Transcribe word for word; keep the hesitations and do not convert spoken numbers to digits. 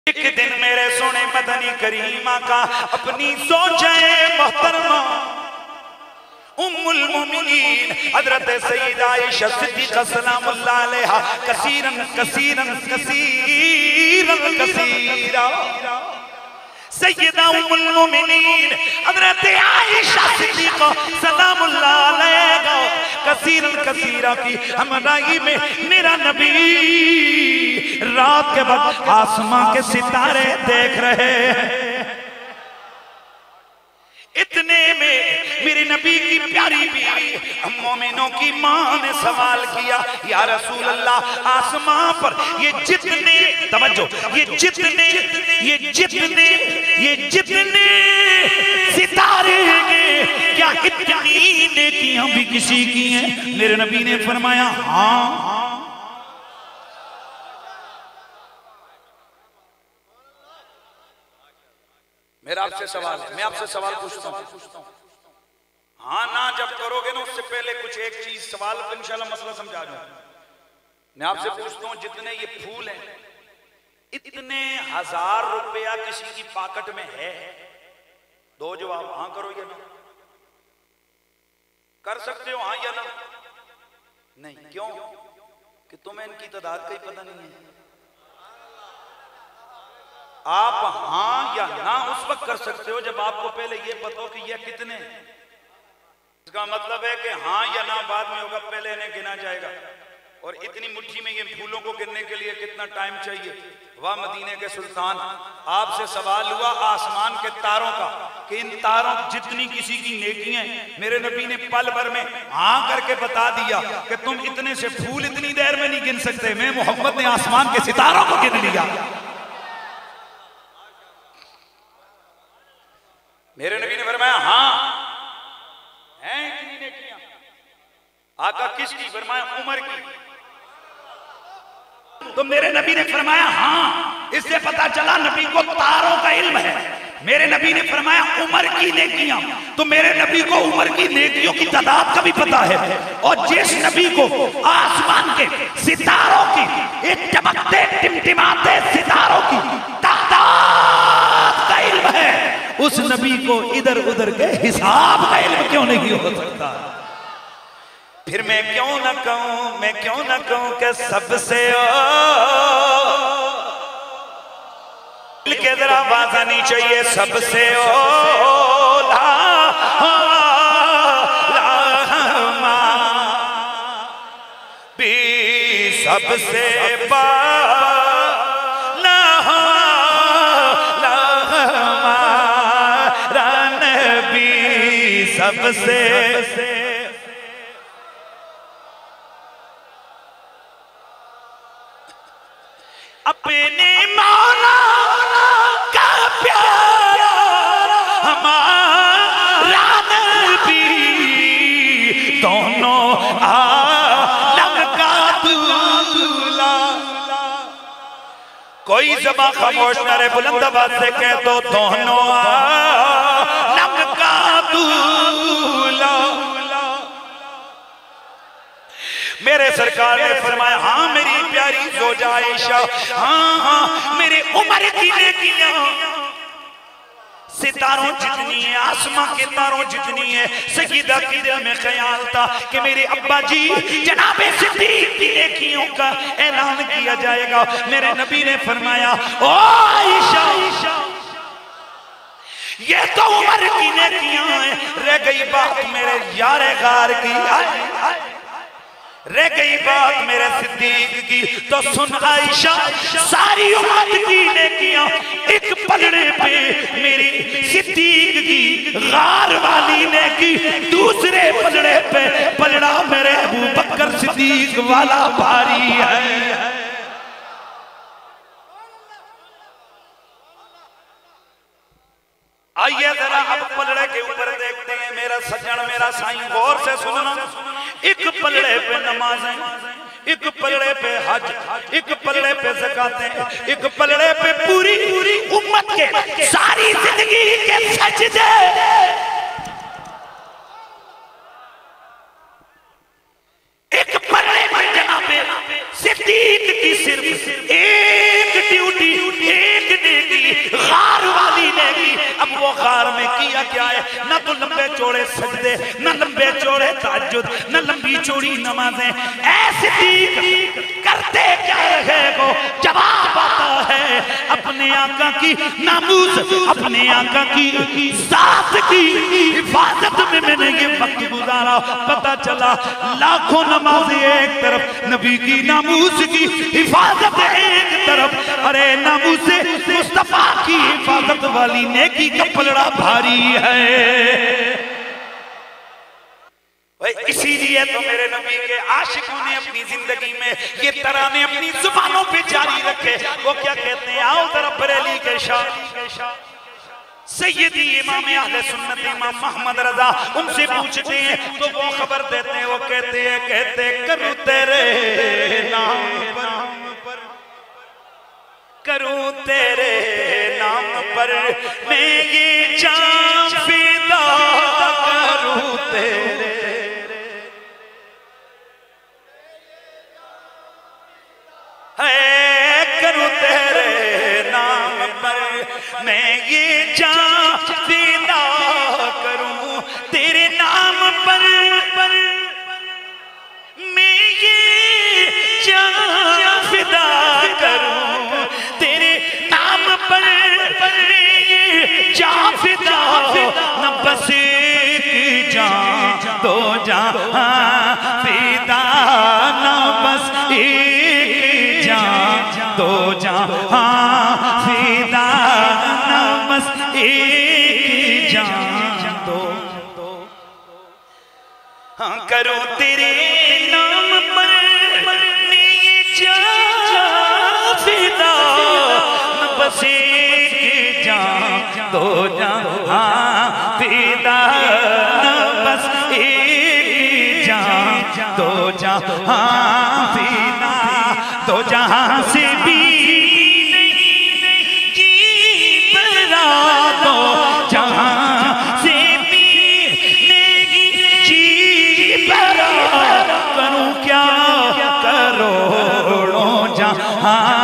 एक दिन मेरे सोने मदनी करीमा का अपनी सोचे मोहतरमा उम्मुल मोमिनीन हजरत सय्यदा आयशा सिद्दीक़ा सलामुल्लाह अलैहा कसीरन कसीरन कसीरन कसीरा सय्यदा उम्मुल मोमिनीन हजरत आयशा सिद्दीक़ा सलामुल्लाह अलैहा कसीरन कसीरा की हमराही में मेरा नबी रात के वक्त आसमां के सितारे देख रहे हैं। इतने में मेरे नबी की प्यारी बीवी मोमिनों की मां ने सवाल किया, या रसूल अल्लाह आसमां पर ये जितने तवज्जो ये जितने ये जितने ये जितने सितारे हैं क्या इतनी नेकियां भी किसी की हैं? मेरे नबी ने फरमाया हाँ। मेरा आपसे सवाल है, मैं आपसे सवाल पूछता हूँ, हाँ ना जब करोगे ना उससे पहले कुछ एक चीज सवाल इंशाल्लाह मसला समझा दूं। मैं आपसे पूछता हूँ जितने ये फूल हैं इतने हजार रुपया किसी की पॉकेट में है? दो जवाब, हाँ करो या ना कर सकते हो, हाँ या ना? नहीं, क्यों? कि तुम्हें इनकी तादाद का ही पता नहीं है। आप हाँ या ना उस वक्त कर सकते हो जब आपको पहले ये पता हो कि ये कितने। इसका मतलब है कि हाँ या ना बाद में होगा, पहले इन्हें गिना जाएगा। और इतनी मुट्ठी में ये फूलों को गिनने के लिए कितना टाइम चाहिए? वाह मदीने के सुल्तान, आपसे सवाल हुआ आसमान के तारों का कि इन तारों जितनी किसी की नेकियां, मेरे नबी ने पल भर में हाँ करके बता दिया कि तुम इतने से फूल इतनी देर में नहीं गिन सकते। मैं मोहम्मद ने आसमान के सितारों को गिन लिया। मेरे नबी ने फरमाया हाँ हैं इतनी नेकियां। आका किसकी? फरमाया उमर की। तो मेरे नबी ने फरमाया हाँ। इससे पता चला नबी को तारों का इल्म है। मेरे नबी ने फरमाया उमर की नेकियां, तो मेरे नबी को उमर की नेकियों की तादाद का भी पता है। और जिस नबी को आसमान के सितारों की एक चमकते टिमटिमाते सितारों की तादाद का इल्म है, उस नबी को इधर उधर के हिसाब का इल्म क्यों नहीं हो सकता? फिर मैं क्यों ना कहूं, मैं क्यों ना कहूं कि सबसे के जरा आवाज आनी चाहिए, सबसे ओला भी सबसे बा सबसे अपने मौला का प्यारा हमारा नबी, दोनों आलम का दूल्हा। कोई ज़बां खामोश न रहे, बुलंद आवाज से कह दो दोनों आलम का दूल्हा। मेरे सरकार ने फरमाया हाँ मेरी प्यारी ज़ौजा आयशा, हाँ हाँ मेरे उमर की नेकियां सितारों जितनी है, आसमां के तारों जितनी है। सईदा की दिल में ख्याल था कि मेरे अब्बा जी जनाबे सिद्दीक की नेकियों का ऐलान किया जाएगा। मेरे नबी ने फरमाया ओ आयशा, ये तो उमर की नेकियां हैं, रह गई बात मेरे यारे गार की, रह गई बात मेरे सिद्दीक की। तो सुन आयशा, सारी उम्मत की नेकियां एक पलड़े पे मेरी सिद्दीक की गार वाली ने की, दूसरे पलड़े पे पलड़ा मेरे अबू बकर सिद्दीक वाला भारी है। आइए जरा अब पलड़े के ऊपर देखते हैं। मेरा सज्जन मेरा साईं गौर से सुनना, एक पलड़े पे नमाजें, एक पलड़े पे हज, एक पलड़े पे ज़कातें, एक पलड़े पे पूरी पूरी उम्मत के सारी जिंदगी के सजदे। एक पलड़े पे जनाबे सिद्दीक की सिर्फ एक ड्यूटी, एक वो गार में किया क्या है? ना तो लंबे चौड़े सजदे, ना लंबे चौड़े तहज्जुद, ना लंबी चौड़ी नमाजें। ऐसी करते क्या रहे हो? जवाब आता है अपने आका की नामूस, अपने आका की साथ की हिफाजत में मैंने ये वक्त गुजारा। पता चला लाखों नमाज़ें एक तरफ, नबी की नामूस की हिफाजत एक तरफ। अरे नामूस मुस्तफा की हिफाजत वाली नेकी का पलड़ा भारी है। इसीलिए तो मेरे नबी के आशिकों ने अपनी जिंदगी में ये तराने अपनी जुबानों पे जारी रखे। वो क्या कहते हैं? आओ जरा बरेली के शाह सैयदी इमाम अहले सुन्नत इमाम मोहम्मद रजा, उनसे पूछते हैं तो वो खबर देते हैं। वो कहते हैं कहते करूं तेरे नाम पर, करूं तेरे नाम पर मैं ये जान फिदा करूं तेरे, है करूं तेरे नाम पर मैं ये जान फिदा करूं तेरे नाम पर, पर मैं ये जान फिदा करूं तेरे नाम पर, पर ये जान फिदा न बस एक जान दो जान फिदा, न बस एक जान दो जान फिदा, न बस एक जान दो। हाँ करो तेरे नाम पर मैं जान फिदा, न बस एक जान दो जान फिदा, न बस एक जान दो जान फिदा। दो जहां से भी नहीं जी बरा, दो जहां से भी नहीं जी बरा, करूं क्या करोड़ों जहां